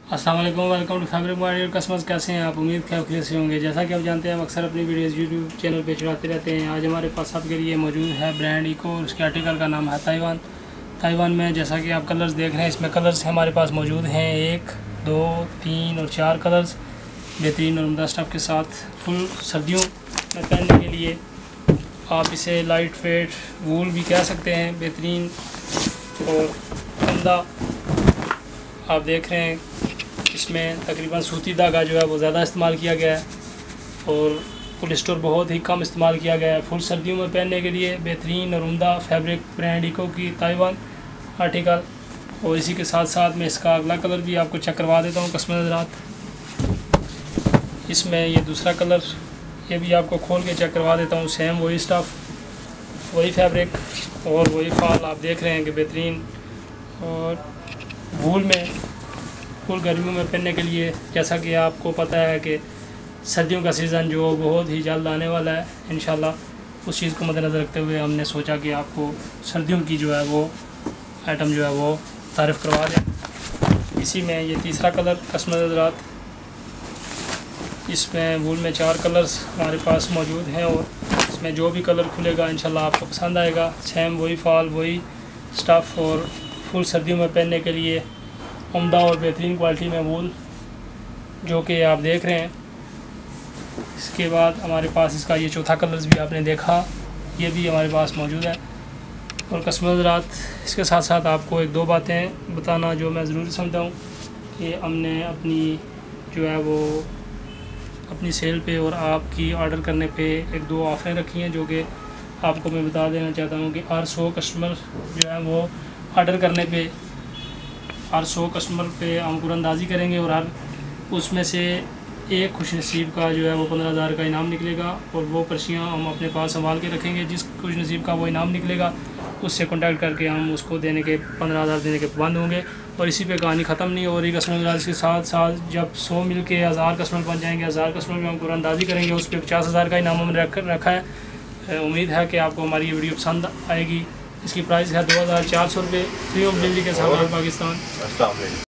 अस्सलाम वालेकुम, welcome to fabric market. Customers कैसे हैं आप? उम्मीद है खैरियत से होंगे। जैसा कि आप जानते हैं हम अक्सर अपनी वीडियोस यूट्यूब चैनल पे चढ़ाते रहते हैं। आज हमारे पास आपके लिए मौजूद है ब्रांड इको और उसके आर्टिकल का नाम है ताइवान में जैसा कि आप कलर्स देख रहे हैं, इसमें कलर्स हमारे पास मौजूद हैं 1, 2, 3 और 4 कलर्स बेहतरीन और उम्दा स्टफ़ के साथ फुल सर्दियों में पहनने के लिए। आप इसे लाइट वेट वूल भी कह सकते हैं, बेहतरीन और उम्दा। आप देख रहे हैं इसमें तकरीबन सूती धागा जो है वो ज़्यादा इस्तेमाल किया गया है और पॉलिस्टर बहुत ही कम इस्तेमाल किया गया है। फुल सर्दियों में पहनने के लिए बेहतरीन और उम्दा फैब्रिक ब्रांड इको की ताइवान आर्टिकल। और इसी के साथ साथ मैं इसका अगला कलर भी आपको चेक करवा देता हूँ कस्टमर हज़रात। इसमें ये दूसरा कलर, ये भी आपको खोल के चेक करवा देता हूँ। सेम वही स्टफ़, वही फैब्रिक और वही फॉल आप देख रहे हैं कि बेहतरीन। और वूल में फुल गर्मियों में पहनने के लिए, जैसा कि आपको पता है कि सर्दियों का सीज़न जो बहुत ही जल्द आने वाला है इंशाल्लाह, उस चीज़ को मद्देनज़र रखते हुए हमने सोचा कि आपको सर्दियों की जो है वो आइटम जो है वो तारीफ़ करवा दें। इसी में ये तीसरा कलर कस्टमर हज़रात, इसमें वूल में 4 कलर्स हमारे पास मौजूद हैं और इसमें जो भी कलर खुलेगा इंशाल्लाह आपको पसंद आएगा। सेम वही फॉल, वही स्टफ़ और फुल सर्दियों में पहनने के लिए उम्दा और बेहतरीन क्वालिटी में वूल जो कि आप देख रहे हैं। इसके बाद हमारे पास इसका ये चौथा कलर्स भी आपने देखा, ये भी हमारे पास मौजूद है। और कस्टमर हज़रात, इसके साथ साथ आपको 1-2 बातें बताना जो मैं ज़रूरी समझता हूँ कि हमने अपनी जो है वो अपनी सेल पे और आपकी ऑर्डर करने पे 1-2 ऑफ़रें रखी हैं, जो कि आपको मैं बता देना चाहता हूँ कि हर 100 कस्टमर जो है वो ऑर्डर करने पे, हर 100 कस्टमर पे हम कुरानंदाज़ी करेंगे और हर उसमें से एक खुश नसीब का जो है वो 15,000 का इनाम निकलेगा। और वो पर्चियाँ हम अपने पास संभाल के रखेंगे। जिस खुश नसीब का वो इनाम निकलेगा उससे कॉन्टैक्ट करके हम उसको देने के 15,000 देने के पाबंद होंगे। और इसी पे कहानी ख़त्म नहीं हो रही कस्टमर के साथ साथ। जब 100 मिल के 1000 कस्टमर बन जाएंगे, 1000 कस्टमर में हम कुरानंदाज़ी करेंगे, उस पर 50,000 का इनाम हमने रखा है। उम्मीद है कि आपको हमारी ये वीडियो पसंद आएगी। इसकी प्राइस है 2,400 रुपये, फ्री होम डिलीवरी के साथ पाकिस्तान।